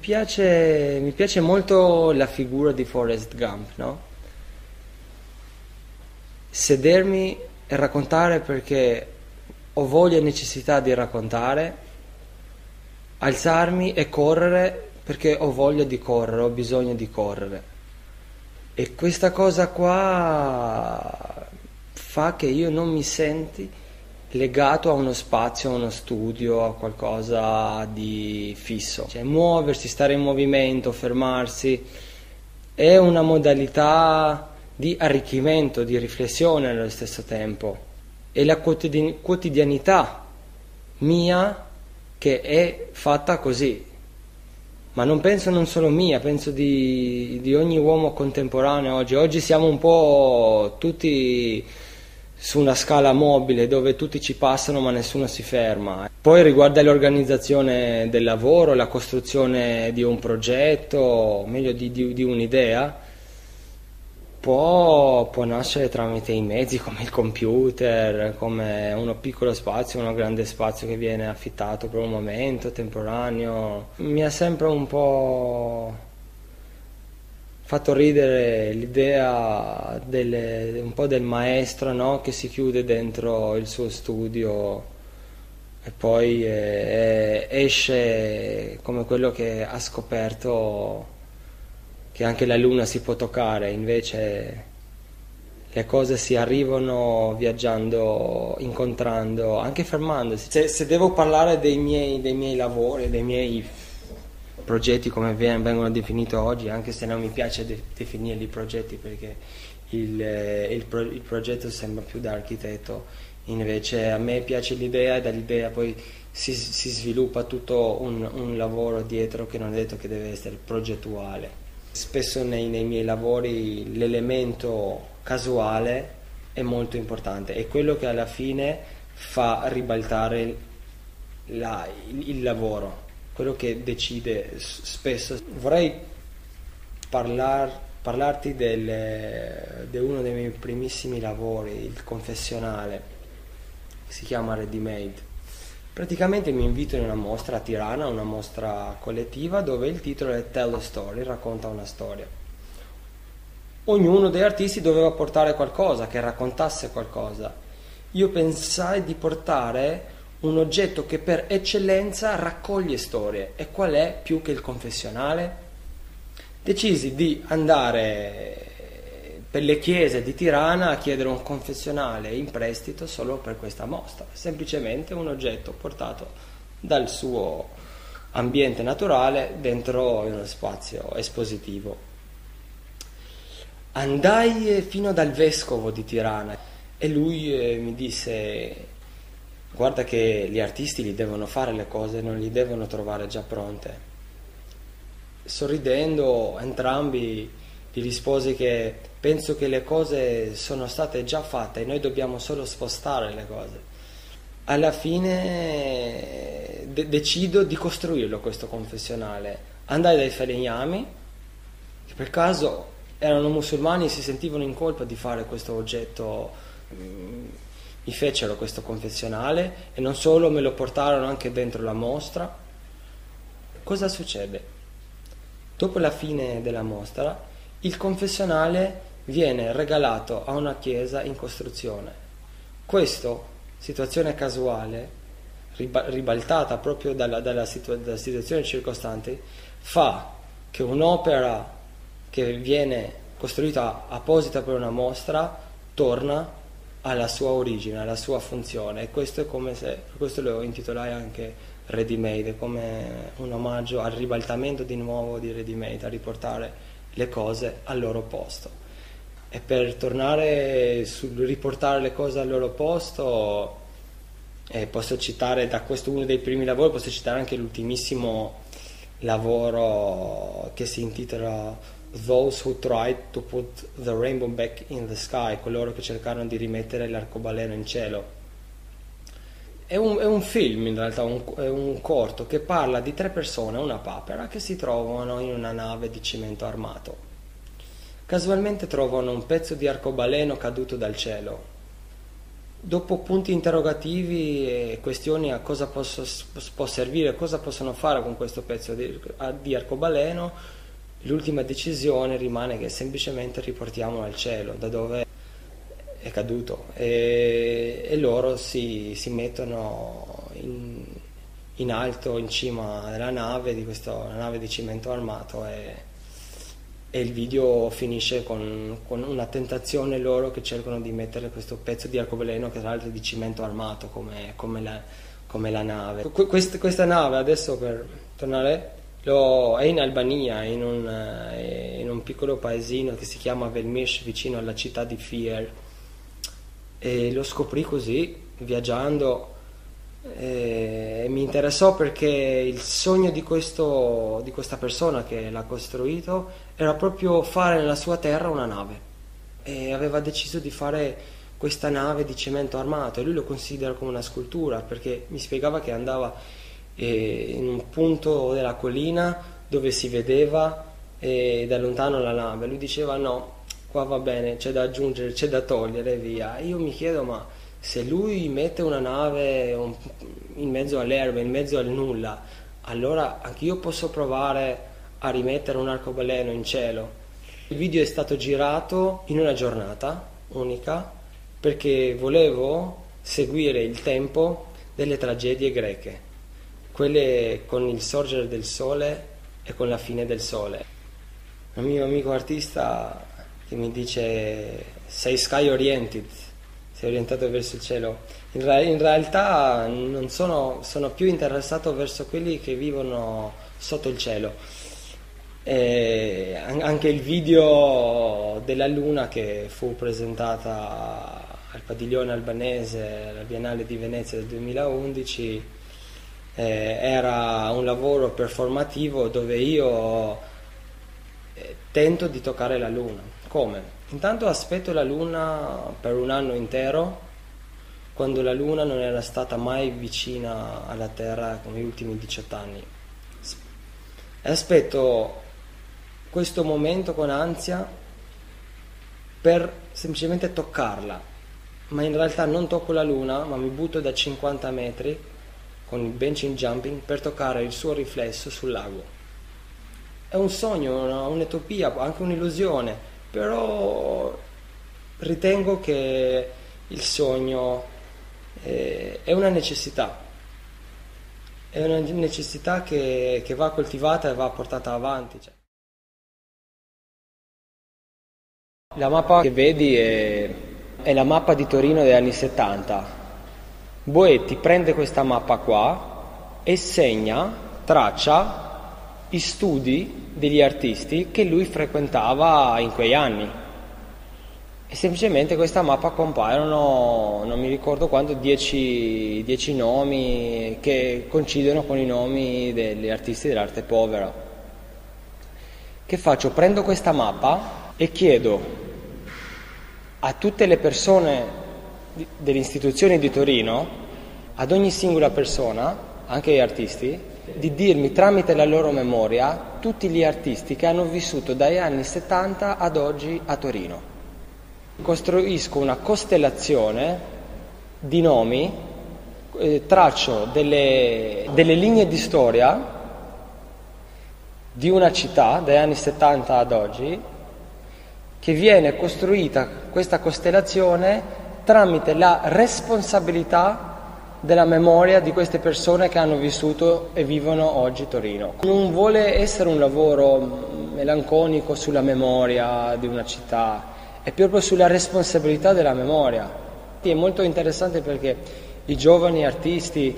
mi piace molto la figura di Forrest Gump, no? Sedermi e raccontare perché ho voglia e necessità di raccontare, alzarmi e correre perché ho voglia di correre, ho bisogno di correre. E questa cosa qua fa che io non mi senti legato a uno spazio, a uno studio, a qualcosa di fisso. Cioè muoversi, stare in movimento, fermarsi è una modalità di arricchimento, di riflessione nello stesso tempo. E la quotidianità mia che è fatta così. Ma non penso non solo mia, penso di ogni uomo contemporaneo oggi. Oggi siamo un po' tutti su una scala mobile dove tutti ci passano ma nessuno si ferma. Poi riguarda l'organizzazione del lavoro, la costruzione di un progetto, meglio di un'idea, può nascere tramite i mezzi come il computer, come uno piccolo spazio, uno grande spazio che viene affittato per un momento temporaneo. Mi ha sempre un po' fatto ridere l'idea un po' del maestro, no? Che si chiude dentro il suo studio e poi esce come quello che ha scoperto che anche la luna si può toccare. Invece le cose si arrivano viaggiando, incontrando, anche fermandosi. Se devo parlare dei miei lavori, dei miei progetti come vengono definiti oggi, anche se non mi piace definirli progetti perché il progetto sembra più da architetto, invece a me piace l'idea e dall'idea poi si sviluppa tutto un lavoro dietro che non è detto che deve essere progettuale. Spesso nei miei lavori l'elemento casuale è molto importante, è quello che alla fine fa ribaltare il lavoro, quello che decide spesso. Vorrei parlarti di uno dei miei primissimi lavori, il confessionale, che si chiama Ready Made. Praticamente mi invito in una mostra a Tirana, una mostra collettiva dove il titolo è Tell a Story, racconta una storia. Ognuno degli artisti doveva portare qualcosa, che raccontasse qualcosa. Io pensai di portare un oggetto che per eccellenza raccoglie storie. E qual è più che il confessionale? Decisi di andare per le chiese di Tirana a chiedere un confessionale in prestito solo per questa mostra, semplicemente un oggetto portato dal suo ambiente naturale dentro uno spazio espositivo. Andai fino dal vescovo di Tirana e lui mi disse: guarda che gli artisti li devono fare le cose, non li devono trovare già pronte. Sorridendo entrambi gli risposi che penso che le cose sono state già fatte e noi dobbiamo solo spostare le cose. Alla fine decido di costruirlo questo confessionale. Andai dai falegnami, che per caso erano musulmani e si sentivano in colpa di fare questo oggetto. Mi fecero questo confessionale e non solo, me lo portarono anche dentro la mostra. Cosa succede? Dopo la fine della mostra il confessionale viene regalato a una chiesa in costruzione. Questo, situazione casuale, ribaltata proprio dalla situazione circostante, fa che un'opera che viene costruita apposita per una mostra torna alla sua origine, alla sua funzione. E questo è come se, per questo lo intitolai anche Ready Made, come un omaggio al ribaltamento di nuovo di Ready Made, a riportare le cose al loro posto. E per tornare sul riportare le cose al loro posto, posso citare da questo uno dei primi lavori, posso citare anche l'ultimissimo lavoro che si intitola Those Who Tried to Put the Rainbow Back in the Sky, coloro che cercarono di rimettere l'arcobaleno in cielo. È un film, in realtà, è un corto che parla di 3 persone, una papera, che si trovano in una nave di cemento armato. Casualmente trovano un pezzo di arcobaleno caduto dal cielo. dopo punti interrogativi e questioni a cosa può servire, cosa possono fare con questo pezzo di arcobaleno, l'ultima decisione rimane che semplicemente riportiamolo al cielo, da dove è caduto, e loro si mettono in alto, in cima della nave, una nave di cemento armato, e il video finisce con una tentazione loro che cercano di mettere questo pezzo di arcobaleno, che tra l'altro è di cemento armato come la nave. Questa nave, adesso per tornare, è in Albania, in un piccolo paesino che si chiama Velmish, vicino alla città di Fier, e lo scoprì così, viaggiando. Mi interessò perché il sogno di questa persona che l'ha costruito era proprio fare nella sua terra una nave, e aveva deciso di fare questa nave di cemento armato, e lui lo considera come una scultura, perché mi spiegava che andava in un punto della collina dove si vedeva da lontano la nave. Lui diceva: no, qua va bene, c'è da aggiungere, c'è da togliere, via. Io mi chiedo, ma se lui mette una nave in mezzo all'erba, in mezzo al nulla, allora anch'io posso provare a rimettere un arcobaleno in cielo. Il video è stato girato in una giornata unica, perché volevo seguire il tempo delle tragedie greche, quelle con il sorgere del sole e con la fine del sole. Un mio amico artista che mi dice: sei sky oriented, sei orientato verso il cielo. In realtà non sono più interessato verso quelli che vivono sotto il cielo. Anche il video della luna che fu presentata al padiglione albanese alla Biennale di Venezia del 2011 era un lavoro performativo dove io tento di toccare la luna. Come? Intanto aspetto la luna per un anno intero, quando la luna non era stata mai vicina alla Terra come gli ultimi 18 anni. E aspetto questo momento con ansia per semplicemente toccarla, ma in realtà non tocco la luna, ma mi butto da 50 metri con il benching jumping per toccare il suo riflesso sul lago. È un sogno, un'utopia, anche un'illusione, però ritengo che il sogno è una necessità. È una necessità che va coltivata e va portata avanti. La mappa che vedi è la mappa di Torino degli anni 70. Boetti prende questa mappa qua e segna, traccia i studi degli artisti che lui frequentava in quei anni. E semplicemente questa mappa compaiono, non mi ricordo quanto, 10 nomi che coincidono con i nomi degli artisti dell'arte povera. Che faccio? Prendo questa mappa e chiedo a tutte le persone delle istituzioni di Torino, ad ogni singola persona, anche gli artisti, di dirmi tramite la loro memoria tutti gli artisti che hanno vissuto dagli anni 70 ad oggi a Torino. Costruisco una costellazione di nomi, traccio delle linee di storia di una città dagli anni 70 ad oggi, che viene costruita questa costellazione tramite la responsabilità della memoria di queste persone che hanno vissuto e vivono oggi a Torino. Non vuole essere un lavoro melanconico sulla memoria di una città, è proprio sulla responsabilità della memoria. È molto interessante perché i giovani artisti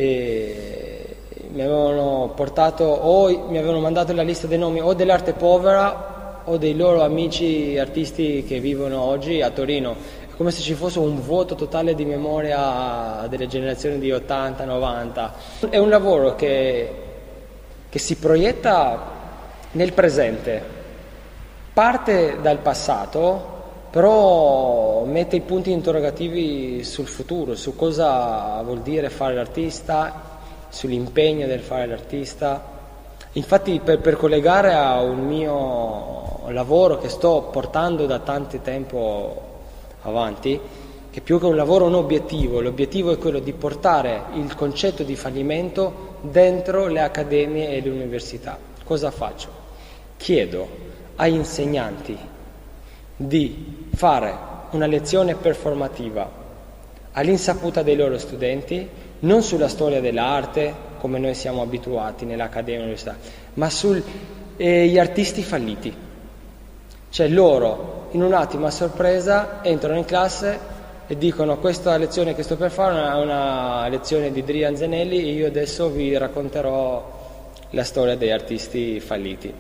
mi avevano portato, o mi avevano mandato la lista dei nomi o dell'arte povera o dei loro amici artisti che vivono oggi a Torino. È come se ci fosse un vuoto totale di memoria delle generazioni di 80, 90. È un lavoro che si proietta nel presente, parte dal passato, però mette i punti interrogativi sul futuro, su cosa vuol dire fare l'artista, sull'impegno del fare l'artista. Infatti per collegare a un mio lavoro che sto portando da tanto tempo avanti, che più che un lavoro un obiettivo, l'obiettivo è quello di portare il concetto di fallimento dentro le accademie e le università. Cosa faccio? Chiedo agli insegnanti di fare una lezione performativa all'insaputa dei loro studenti, non sulla storia dell'arte come noi siamo abituati nell'accademia e all'università, ma sugli artisti falliti. Cioè loro in un attimo a sorpresa entrano in classe e dicono: questa lezione che sto per fare è una lezione di Adrian Zenelli e io adesso vi racconterò la storia degli artisti falliti.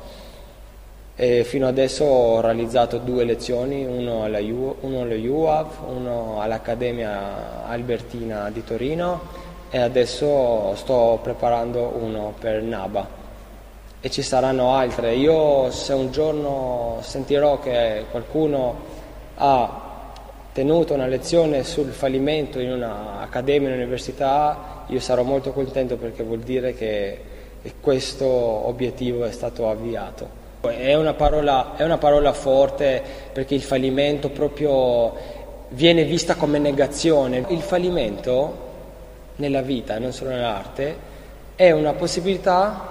E fino adesso ho realizzato 2 lezioni, uno allo UAV, uno all'Accademia Albertina di Torino e adesso sto preparando uno per NABA e ci saranno altre. Io, se un giorno sentirò che qualcuno ha tenuto una lezione sul fallimento in un'accademia, in un'università, io sarò molto contento, perché vuol dire che questo obiettivo è stato avviato. È una parola forte, perché il fallimento proprio viene vista come negazione. Il fallimento nella vita, non solo nell'arte, è una possibilità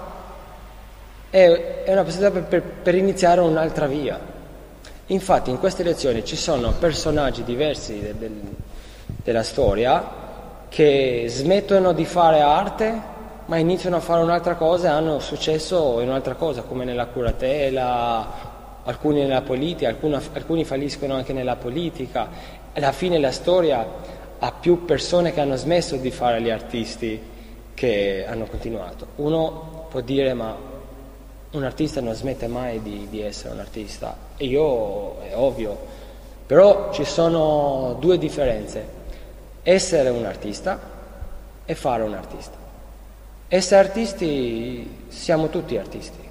per iniziare un'altra via. Infatti in queste lezioni ci sono personaggi diversi della storia che smettono di fare arte ma iniziano a fare un'altra cosa e hanno successo in un'altra cosa, come nella curatela, alcuni nella politica, alcuni falliscono anche nella politica. Alla fine la storia ha più persone che hanno smesso di fare gli artisti che hanno continuato. Uno può dire: ma un artista non smette mai di essere un artista, e io è ovvio, però ci sono 2 differenze: essere un artista e fare un artista. Essere artisti, siamo tutti artisti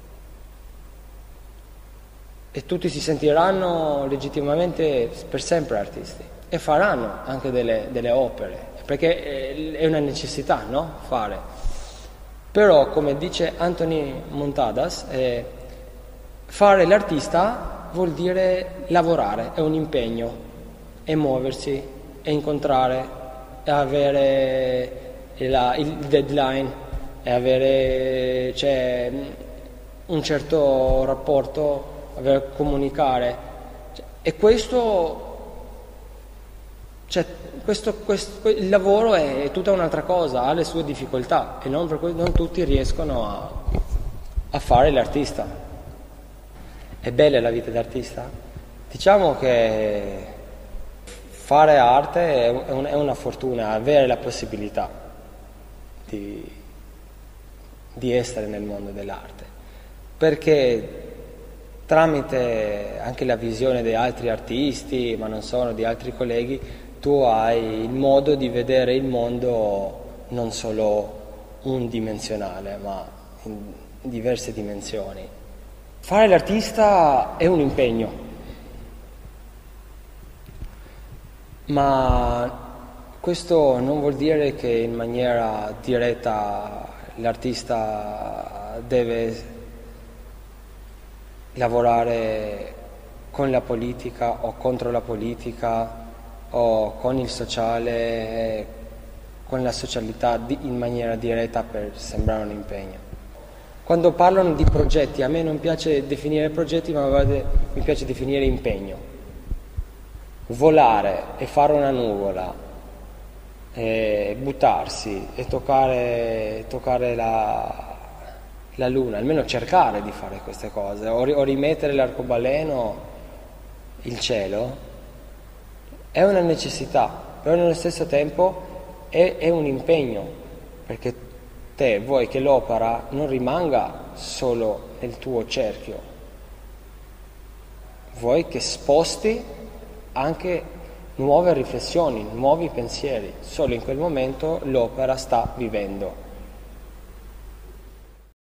e tutti si sentiranno legittimamente per sempre artisti e faranno anche delle opere, perché è una necessità, no? Fare. Però, come dice Anthony Montadas, fare l'artista vuol dire lavorare, è un impegno, è muoversi, è incontrare, è avere il deadline, è avere un certo rapporto, comunicare, e il lavoro è tutta un'altra cosa, ha le sue difficoltà e non tutti riescono a fare l'artista. È bella la vita d'artista? Diciamo che fare arte è una fortuna, avere la possibilità di essere nel mondo dell'arte, perché tramite anche la visione di altri artisti, ma non solo, di altri colleghi, tu hai il modo di vedere il mondo non solo unidimensionale, ma in diverse dimensioni. Fare l'artista è un impegno, ma questo non vuol dire che in maniera diretta l'artista deve lavorare con la politica o contro la politica o con il sociale, con la socialità in maniera diretta per sembrare un impegno. Quando parlano di progetti, a me non piace definire progetti, ma mi piace definire impegno. Volare e fare una nuvola, buttarsi e toccare la luna, almeno cercare di fare queste cose, o rimettere l'arcobaleno, il cielo, è una necessità, però nello stesso tempo è un impegno, perché te vuoi che l'opera non rimanga solo nel tuo cerchio, vuoi che sposti anche nuove riflessioni, nuovi pensieri. Solo in quel momento l'opera sta vivendo.